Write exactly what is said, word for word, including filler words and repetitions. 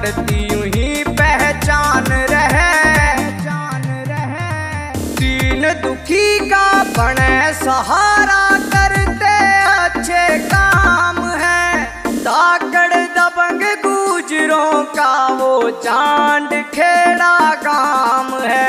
बढ़ती यूं ही पहचान रहे, जान रहे। दीन दुखी का बने सहारा, करते अच्छे काम है। धाकड़ दबंग गुजरों का वो चांद खेड़ा काम है।